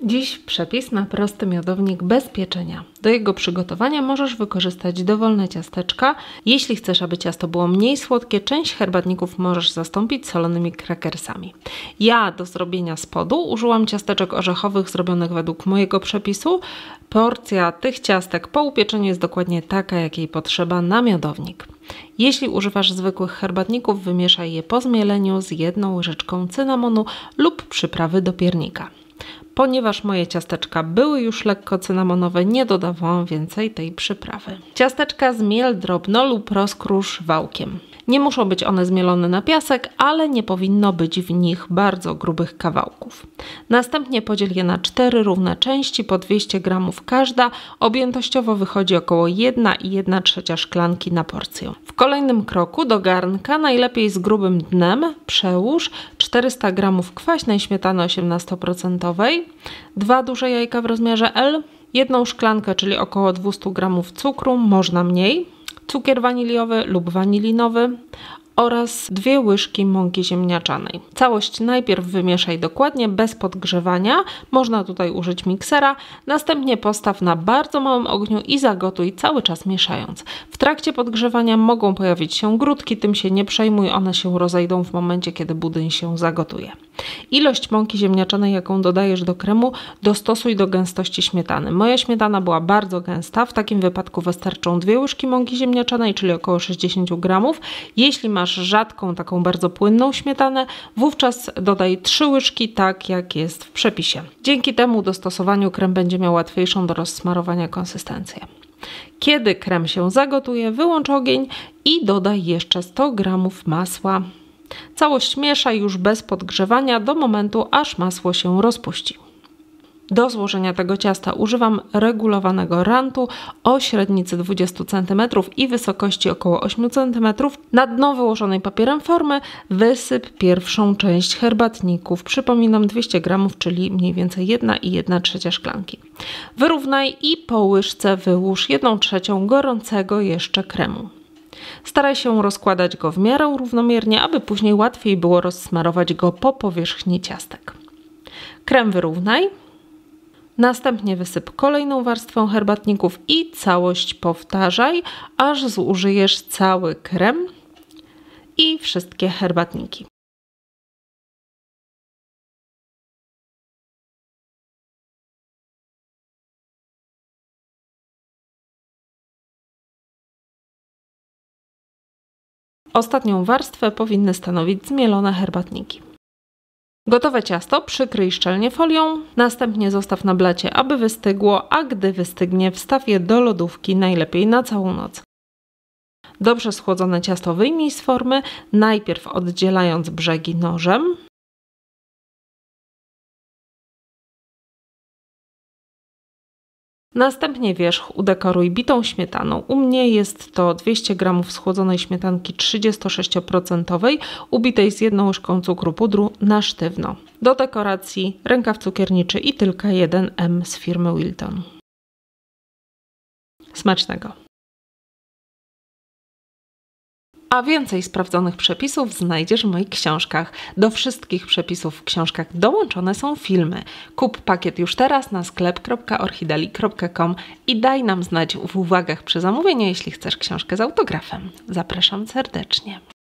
Dziś przepis na prosty miodownik bez pieczenia. Do jego przygotowania możesz wykorzystać dowolne ciasteczka. Jeśli chcesz, aby ciasto było mniej słodkie, część herbatników możesz zastąpić solonymi krakersami. Ja do zrobienia spodu użyłam ciasteczek orzechowych zrobionych według mojego przepisu. Porcja tych ciastek po upieczeniu jest dokładnie taka, jakiej potrzeba na miodownik. Jeśli używasz zwykłych herbatników, wymieszaj je po zmieleniu z 1 łyżeczką cynamonu lub przyprawy do piernika. Ponieważ moje ciasteczka były już lekko cynamonowe, nie dodawałam więcej tej przyprawy. Ciasteczka zmiel drobno lub rozkrusz wałkiem. Nie muszą być one zmielone na piasek, ale nie powinno być w nich bardzo grubych kawałków. Następnie podziel je na 4 równe części po 200 g każda. Objętościowo wychodzi około 1,1/3 szklanki na porcję. W kolejnym kroku do garnka, najlepiej z grubym dnem, przełóż 400 g kwaśnej śmietany 18%, 2 duże jajka w rozmiarze L, 1 szklankę, czyli około 200 g cukru, można mniej, cukier waniliowy lub wanilinowy oraz 2 łyżki mąki ziemniaczanej. Całość najpierw wymieszaj dokładnie, bez podgrzewania. Można tutaj użyć miksera. Następnie postaw na bardzo małym ogniu i zagotuj, cały czas mieszając. W trakcie podgrzewania mogą pojawić się grudki, tym się nie przejmuj, one się rozejdą w momencie, kiedy budyń się zagotuje. Ilość mąki ziemniaczanej, jaką dodajesz do kremu, dostosuj do gęstości śmietany. Moja śmietana była bardzo gęsta, w takim wypadku wystarczą 2 łyżki mąki ziemniaczanej, czyli około 60 g. Jeśli masz rzadką, taką bardzo płynną śmietanę, wówczas dodaj 3 łyżki, tak jak jest w przepisie. Dzięki temu dostosowaniu krem będzie miał łatwiejszą do rozsmarowania konsystencję. Kiedy krem się zagotuje, wyłącz ogień i dodaj jeszcze 100 g masła. Całość mieszaj już bez podgrzewania do momentu, aż masło się rozpuści. Do złożenia tego ciasta używam regulowanego rantu o średnicy 20 cm i wysokości około 8 cm. Na dno wyłożonej papierem formy wysyp pierwszą część herbatników. Przypominam 200 g, czyli mniej więcej 1,1/3 szklanki. Wyrównaj i po łyżce wyłóż 1/3 gorącego jeszcze kremu. Staraj się rozkładać go w miarę równomiernie, aby później łatwiej było rozsmarować go po powierzchni ciastek. Krem wyrównaj. Następnie wysyp kolejną warstwę herbatników i całość powtarzaj, aż zużyjesz cały krem i wszystkie herbatniki. Ostatnią warstwę powinny stanowić zmielone herbatniki. Gotowe ciasto przykryj szczelnie folią, następnie zostaw na blacie, aby wystygło, a gdy wystygnie, wstaw je do lodówki, najlepiej na całą noc. Dobrze schłodzone ciasto wyjmij z formy, najpierw oddzielając brzegi nożem. Następnie wierzch udekoruj bitą śmietaną. U mnie jest to 200 g schłodzonej śmietanki 36%, ubitej z 1 łyżką cukru pudru na sztywno. Do dekoracji rękaw cukierniczy i tylka 1M z firmy Wilton. Smacznego! A więcej sprawdzonych przepisów znajdziesz w moich książkach. Do wszystkich przepisów w książkach dołączone są filmy. Kup pakiet już teraz na sklep.orchideli.com i daj nam znać w uwagach przy zamówieniu, jeśli chcesz książkę z autografem. Zapraszam serdecznie.